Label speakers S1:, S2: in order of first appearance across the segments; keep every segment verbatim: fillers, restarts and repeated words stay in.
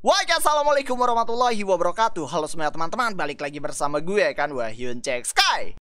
S1: Waalaikumsalam, assalamualaikum warahmatullahi wabarakatuh. Halo semua teman-teman, balik lagi bersama gue kan Wahyun Cek Sky.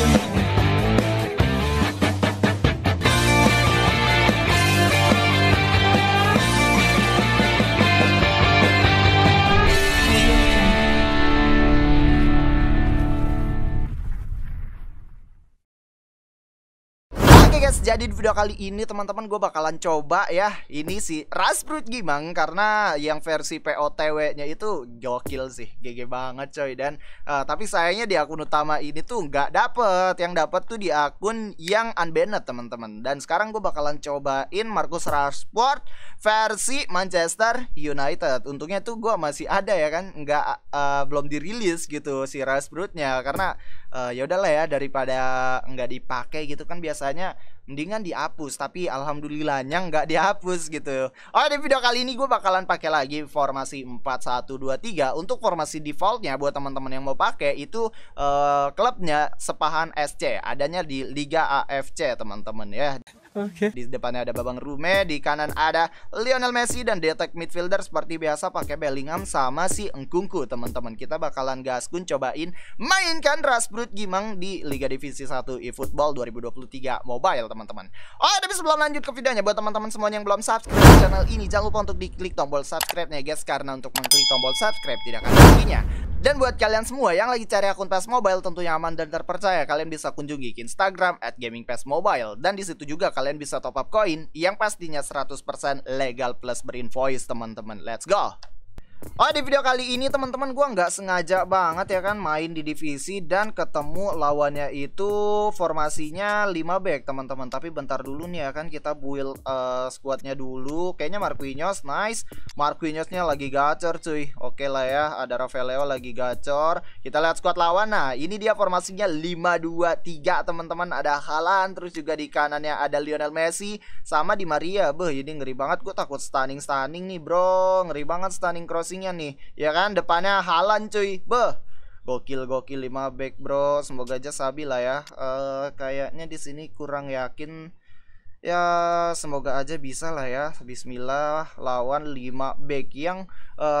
S1: Oke guys, jadi di video kali ini teman-teman gue bakalan coba ya ini si Rasbrut Gimang, karena yang versi P O T W-nya itu gokil sih, G G banget coy. Dan uh, tapi sayangnya di akun utama ini tuh nggak dapet, yang dapet tuh di akun yang unbanned teman-teman. Dan sekarang gue bakalan cobain Marcus Rashford versi Manchester United. Untungnya tuh gue masih ada ya kan, nggak uh, belum dirilis gitu si Rasbrutnya, karena uh, ya udahlah ya, daripada nggak dipakai gitu kan, biasanya mendingan dihapus, tapi alhamdulillahnya nggak dihapus gitu. Oh, di video kali ini gue bakalan pakai lagi formasi empat satu dua tiga. Untuk formasi defaultnya buat teman-teman yang mau pakai itu uh, klubnya Sepahan S C, adanya di Liga A F C teman-teman ya. Oke. Okay. Di depannya ada Babang Rume, di kanan ada Lionel Messi, dan di attack midfielder seperti biasa pakai Bellingham sama si Nkunku teman-teman. Kita bakalan gaskun cobain mainkan Rasbrut Gimang di Liga Divisi satu eFootball dua ribu dua puluh tiga Mobile teman-teman. Oh, tapi sebelum lanjut ke videonya, buat teman-teman semuanya yang belum subscribe channel ini, jangan lupa untuk diklik tombol subscribe-nya guys, karena untuk mengklik tombol subscribe tidak akan ruginya. Dan buat kalian semua yang lagi cari akun P E S Mobile tentunya aman dan terpercaya, kalian bisa kunjungi Instagram at gaming p e s mobile, dan di situ juga kalian bisa top up koin yang pastinya seratus persen legal plus berinvoice teman-teman. Let's go. Oh, di video kali ini teman-teman gue nggak sengaja banget ya kan main di divisi dan ketemu lawannya itu formasinya lima back teman-teman. Tapi bentar dulu nih ya kan, kita build uh, squadnya dulu. Kayaknya Marquinhos, nice. Marquinhosnya lagi gacor cuy. Oke lah ya, ada Rafaeleo lagi gacor. Kita lihat squad lawan. Nah, ini dia formasinya lima dua tiga teman-teman. Ada Haaland, terus juga di kanannya ada Lionel Messi sama Di Maria. Beh, ini ngeri banget, gue takut stunning-stunning nih bro. Ngeri banget stunning cross nih ya kan, depannya Haaland cuy. Beh, gokil gokil lima back bro. Semoga aja sabi lah ya. Uh, kayaknya di sini kurang yakin ya, semoga aja bisa lah ya. Bismillah, lawan lima back yang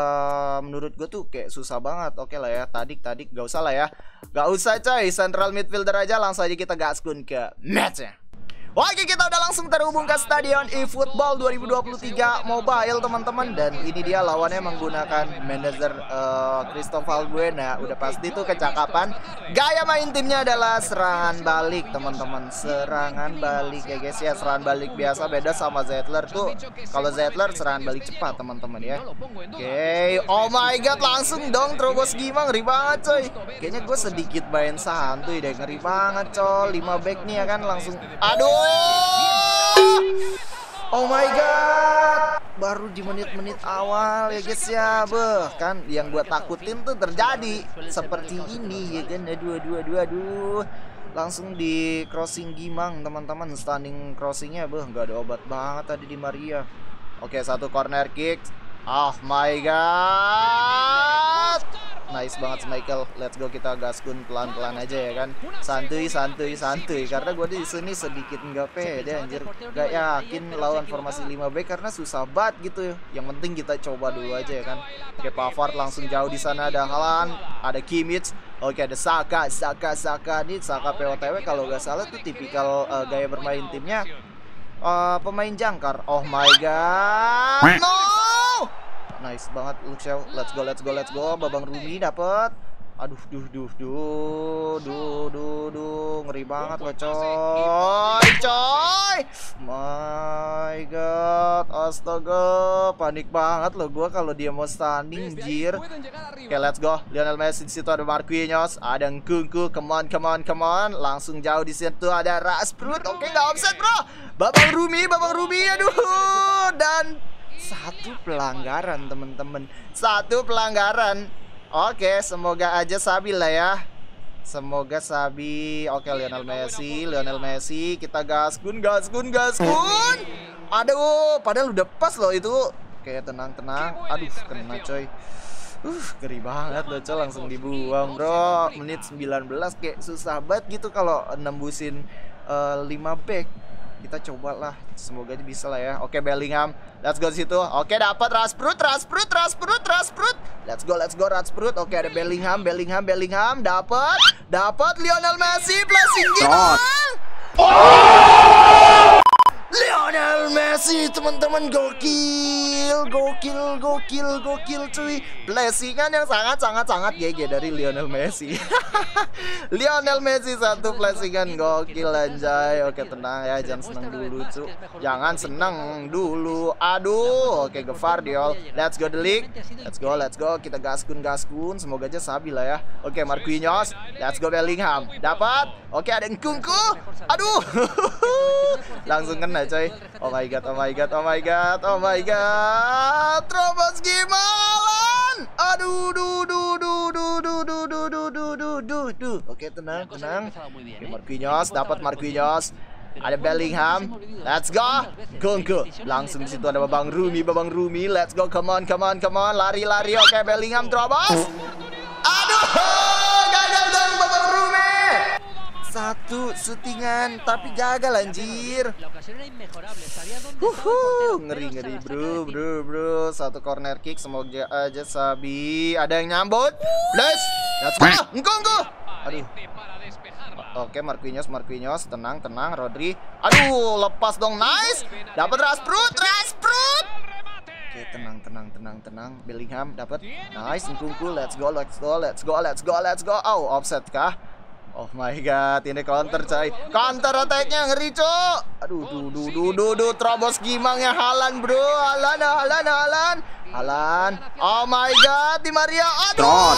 S1: uh, menurut gue tuh kayak susah banget. Oke lah ya, tadik tadik gak usah lah ya, gak usah coy. Central midfielder aja, langsung aja kita gaskun ke matchnya. Oke, kita udah langsung terhubung ke Stadion eFootball dua ribu dua puluh tiga Mobile teman-teman. Dan ini dia lawannya menggunakan manajer uh, Cristobal Buena. Udah pasti tuh kecakapan. Gaya main timnya adalah serangan balik teman-teman. Serangan balik ya guys ya, serangan balik biasa. Beda sama Zettler tuh, kalau Zettler serangan balik cepat teman-teman ya. Oke, okay. Oh my god, langsung dong terobos Gimang. Ngeri banget coy. Kayaknya gue sedikit main santuy deh, ngeri banget coy. lima back nih ya kan, langsung aduh. Oh my god, baru di menit-menit awal ya guys ya. Beh, kan yang gue takutin tuh terjadi seperti ini ya kan. Aduh aduh aduh aduh, langsung di crossing Gimang teman-teman. Stunning crossingnya beh, nggak ada obat banget tadi Di Maria. Oke, satu corner kick. Oh my god, nice banget Michael. Let's go, kita gaskun pelan-pelan aja ya kan. Santuy, santuy, santuy. Karena gue di sini sedikit nggak pede anjir. Gak yakin lawan formasi lima back karena susah banget gitu. Yang penting kita coba dulu aja ya kan. Oke, Pavard langsung jauh di sana, ada Haaland, ada Kimmich. Oke, ada Saka, Saka, Saka. Ini Saka P O T W kalau nggak salah tuh tipikal uh, gaya bermain timnya uh, pemain jangkar. Oh my god. No! Nice banget Luxio. Let's go, let's go, let's go. Babang Rumi dapet. Aduh, duh, duh, duh, duh, duh, duh, ngeri banget loh coy, coy. My god, astaga, panik banget loh gue kalau dia mau stunning, jir. Oke, let's go. Lionel Messi di situ, ada Marquinhos, ada Nkunku. Come on, come on, come on. Langsung jauh di situ ada Rasbrut. Oke, nggak offset bro. Babang Rumi, Babang Rumi, aduh. Dan satu pelanggaran teman-teman, satu pelanggaran. Oke, semoga aja sabi lah ya. Semoga sabi. Oke, Lionel Messi, Lionel Messi, kita gaskun, gaskun, gaskun. Aduh, padahal udah pas loh itu. Oke, tenang-tenang. Aduh, kena coy. Uh, ngeri banget loh coy, langsung dibuang bro. Menit sembilan belas kayak susah banget gitu kalau nembusin uh, lima back. Kita cobalah, semoga aja bisa lah ya. Oke, Bellingham, let's go situ. Oke, dapat Rashford, Rashford, Rashford, Rashford. Let's go, let's go Rashford. Oke, ada Bellingham, Bellingham, Bellingham. Dapat, dapat Lionel Messi, blessing gimana? Lionel Messi, teman-teman, gokil, gokil, gokil, gokil, cuy. Blessingan yang sangat-sangat-sangat G G dari Lionel Messi. Lionel Messi satu blessingan gokil anjay. Oke, tenang ya, jangan seneng dulu, cuy. Jangan seneng dulu. Aduh, oke, Gvardiol. Let's go the league. Let's go, let's go. Kita gaskun, gaskun. Semoga aja stabil lah ya. Oke, Marquinhos. Let's go Bellingham. Dapat. Oke, ada Nkunku. Aduh. Langsung kena coy. Oh my god, oh my god, oh my god, oh my god. Terobos gimana? Aduh, duh, duh, duh, duh, duh, duh, duh, duh, duh, duh, duh, duh. Oke, tenang, tenang. Oke, Marquinhos, dapat Marquinhos. Ada Bellingham. Let's go. Nkunku. Langsung di situ ada Babang Rumi, Babang Rumi. Let's go, come on, come on, come on. Lari, lari. Oke, Bellingham terobos. Aduh, gagal dong Babang Rumi. Satu syutingan tapi gagal anjir. Huhu, ngeri ngeri bro, bro, bro. Satu corner kick, semoga aja Sabi ada yang nyambut. Bless. Let's go. Nkunku. Aduh. Oke, Marquinhos, Marquinhos, tenang, tenang, Rodri. Aduh, lepas dong, nice. Dapat Rashford, Rashford. Oke, tenang, tenang, tenang, tenang. Bellingham dapat, nice. Nkunku, let's go, let's go, let's go, let's go, let's go. Oh, offset kah? Oh my god, ini counter coy. Counter attack-nya ngeri, cok. Aduh, duh, duh, duh, duh, duh, terobos gimangnya Haaland, bro. Haaland, Haaland, Haaland. Haaland. Oh my god, Di Maria. Aduh.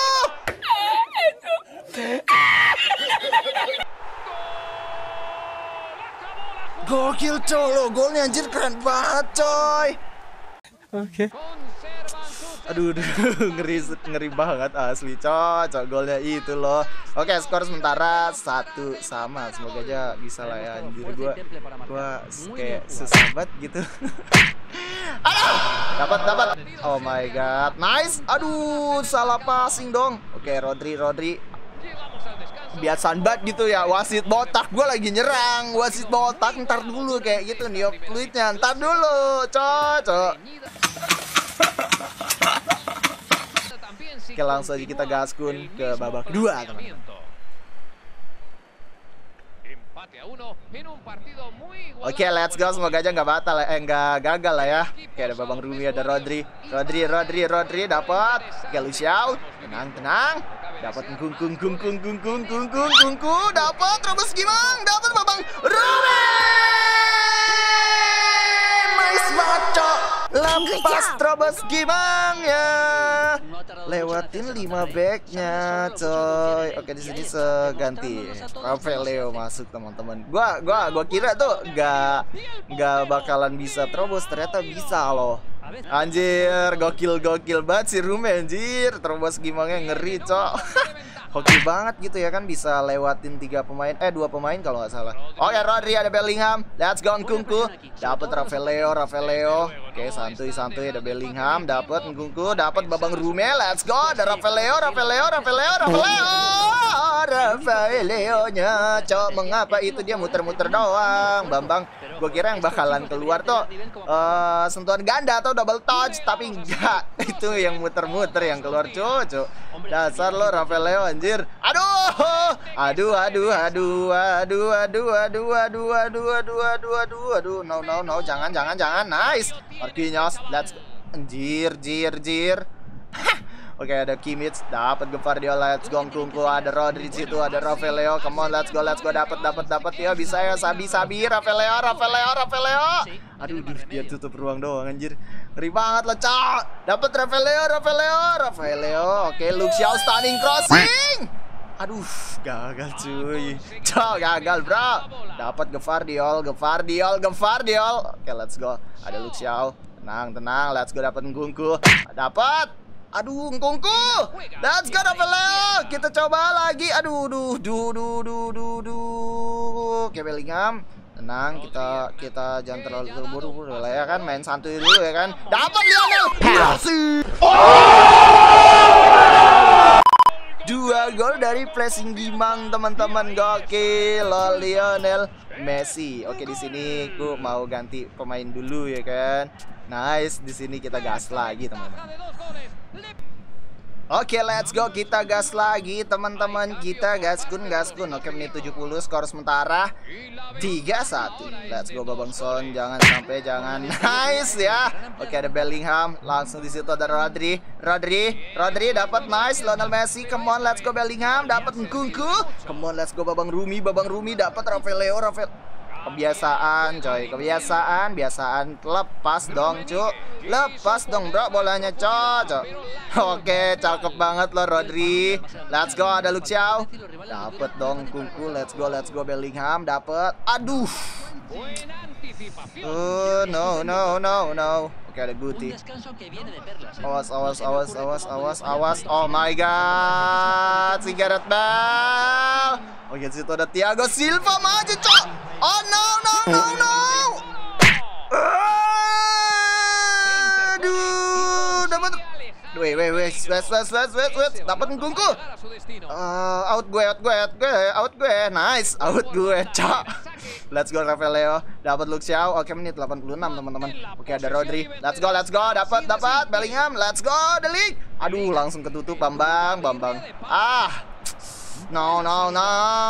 S1: Gokil, coy. Lo golnya anjir keren banget, coy. Oke. Okay. Aduh, aduh, ngeri, ngeri banget asli, cocok golnya itu loh. Oke, skor sementara satu sama. Semoga aja bisa lah ya, anjir gua, gua kayak sesahabat gitu. Aduh, dapat, dapat. Oh my god, nice. Aduh, salah passing dong. Oke, Rodri, Rodri. Biasaan banget gitu ya, wasit botak. Gue lagi nyerang, wasit botak. Ntar dulu kayak gitu nih, fluidnya. Ntar dulu, cocok. Oke, langsung aja kita gaskun ke babak kedua, teman-teman. Oke, let's go. Semoga aja nggak batal, eh nggak gagal lah ya. Oke, ada Babang Rumi, ada Rodri, Rodri, Rodri, Rodri, dapat. Oke, Luciao, tenang, tenang. Dapat kung kung kung kung kung kung kung kung kung kung. Dapat terus gimang, dapat Babang Rumi. Nice banget, cok. Lepas terobos gimang ya. Lewatin lima backnya, coy. Oke, di sini seganti Rafael masuk, teman-teman. Gua gua gua kira tuh gak gak bakalan bisa terobos, ternyata bisa loh. Anjir, gokil gokil banget si Rumi anjir. Terobos gimangnya ngeri, cok. Hoki banget gitu ya kan, bisa lewatin tiga pemain, eh dua pemain kalau nggak salah. Oke, Rodri, ada Bellingham. Let's go Nkunku. Dapat Rafael, Rafael. Oke, santuy santuy, ada Bellingham. Dapat Nkunku, dapat Babang Rumi. Let's go, ada Rafael, Rafael, Rafael, Rafael. Rafaelnya, cok, mengapa itu dia muter-muter doang, Bambang? Gue kira yang bakalan keluar tuh uh, sentuhan ganda atau double touch, tapi enggak. Itu yang muter-muter yang keluar, cok. Dasar lo Rafael anjir. Aduh. Aduh, aduh, aduh, aduh, aduh, aduh, aduh, aduh, aduh, aduh, aduh, aduh. No, no, no, jangan, jangan, jangan. Nice. Marquinhos, let's go. Anjir, jir, jir. Oke, ada Kimmich, dapat Gvardiol, let's go Nkunku, ada Rodri di situ, ada Rafael. Come on, let's go, let's go, dapat, dapat, dapat ya, bisa ya, Sabi, Sabi, Rafael, Rafael, Rafael. Aduh, duh, dia tutup ruang doang anjir. Ngeri banget lah, cok. Dapat Rafael, Rafael, Rafael. Oke, Luciao stunning crossing. Aduh, gagal cuy. Cok, gagal, bro. Dapat Gvardiol, Gvardiol, Gvardiol. Oke, let's go. Ada Luciao. Tenang, tenang, let's go, dapat Nkunku. Dapat. Aduh, Nkunku. Let's go, Rafael. Kita coba lagi. Aduh, duh, duh, duh, duh, duh, duh. Oke, Bellingham. Tenang, kita kita jangan terlalu terburu-buru lah ya kan, main santuy dulu ya kan. Dapat Lionel Messi. Dua gol dari pressing gimang, teman-teman. Gokil, Lionel Messi. Oke, di sini gue mau ganti pemain dulu ya kan. Nice, di sini kita gas lagi teman-teman. Oke, let's go, kita gas lagi teman-teman, kita gaskun gaskun. Oke, menit tujuh puluh, skor sementara tiga satu. Let's go Babang Son, jangan sampai jangan. Nice ya. Oke, ada Bellingham, langsung di situ ada Rodri. Rodri, Rodri dapat, nice. Lionel Messi, come on, let's go Bellingham, dapat Nkunku. Come on, let's go Babang Rumi, Babang Rumi dapat Rafael Rafael. Kebiasaan coy, kebiasaan, biasaan. Lepas dong cu, lepas dong bro bolanya cocok. Oke, cakep banget loh Rodri. Let's go, ada Luke Shaw. Dapet dong Kunku, let's go, let's go Bellingham, dapet. Aduh. Oh no no no no. Oke, ada Guti. Awas awas awas awas awas awas. Oh my god, si Gareth Bale. Oke, situ ada Thiago Silva, maju cok. Oh no no no no. Aduh, dapat. Wait wait wait, wait wait wait wait wait, dapat Nkunku. Uh, out gue, out gue, out gue, out gue, nice, out gue, cok. Let's go Rafael Leo, dapat Luke Shaw. Oke, menit delapan puluh enam teman-teman. Oke, ada Rodri. Let's go, let's go, dapat dapat Bellingham. Let's go, The League. Aduh, langsung ketutup Bambang, Bambang. Ah. No no no.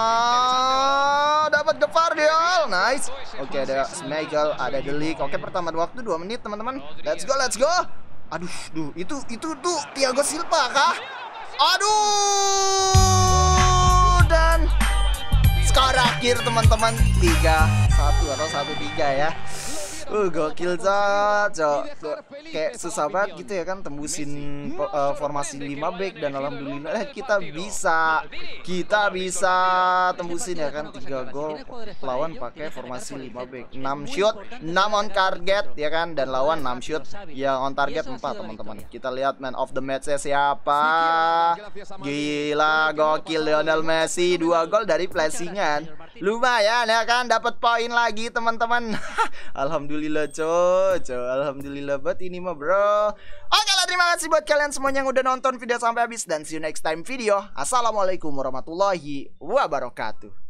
S1: Dapat Gvardiol. Nice. Oke, ada Schmeichel, ada The League. Oke, pertambahan waktu dua menit teman-teman. Let's go, let's go. Aduh, duh, itu itu tuh Thiago Silva kah? Aduh, dan skor akhir teman-teman tiga satu atau satu tiga ya. Uh, gokil cok. Kayak susah banget gitu ya kan tembusin uh, formasi lima back, dan alhamdulillah kita bisa. Kita bisa tembusin ya kan tiga gol lawan pakai formasi lima back. enam shoot, enam on target ya kan, dan lawan enam shoot yang on target empat teman-teman. Kita lihat man of the match-nya siapa. Gila, gokil Lionel Messi, dua gol dari placingan. Lumayan ya kan, dapat poin lagi teman-teman. Alhamdulillah coy, coy, alhamdulillah buat ini mah bro. Oke lah, terima kasih buat kalian semuanya yang udah nonton video sampai habis, dan see you next time video. Assalamualaikum warahmatullahi wabarakatuh.